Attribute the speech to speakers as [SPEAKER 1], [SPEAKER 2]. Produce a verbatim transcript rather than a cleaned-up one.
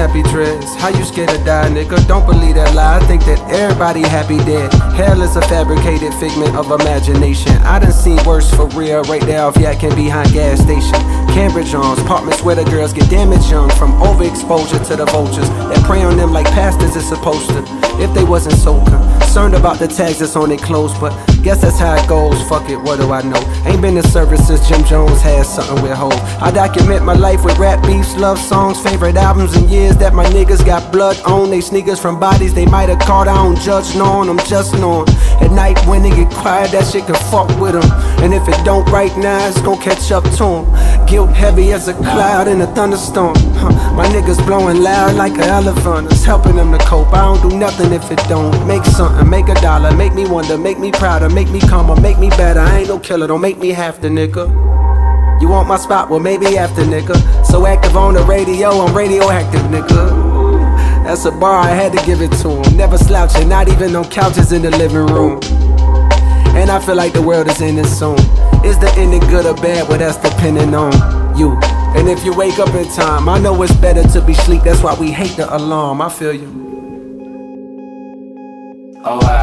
[SPEAKER 1] nappy dreads. How you scared to die, nigga? Don't believe that lie. I think that everybody happy dead. Hell is a fabricated figment of imagination. I done seen worse for real, right there off yakking behind gas station. Cambridge arms, apartments where the girls get damaged young from overexposure to the vultures that prey on them like pastors is supposed to. If they wasn't so concerned about the tags that's on their clothes, but guess that's how it goes. Fuck it, what do I know? Ain't been to service since Jim Jones had something with Hov. I document my life with rap beefs, love songs, favorite albums, and years that my niggas got blood on they sneakers from bodies they might have caught. I don't judge knowing, I'm just knowing. At night when they get quiet, that shit can fuck with them. And if it don't right now, it's gon' catch up to them. Guilt heavy as a cloud in a thunderstorm. Huh. My niggas blowing loud like an elephant. It's helping them to cope. I don't do nothing if it don't make something, make a dollar, make me wonder, make me prouder, make me calmer, make me better. I ain't no killer, don't make me have to, nigga. You want my spot? Well, maybe after, nigga. So active on the radio, I'm radioactive, nigga. That's a bar, I had to give it to him. Never slouching, not even on couches in the living room. And I feel like the world is ending soon. Is the ending good or bad? Well, that's depending on you. And if you wake up in time, I know it's better to be sleep. That's why we hate the alarm, I feel you.
[SPEAKER 2] Oh, I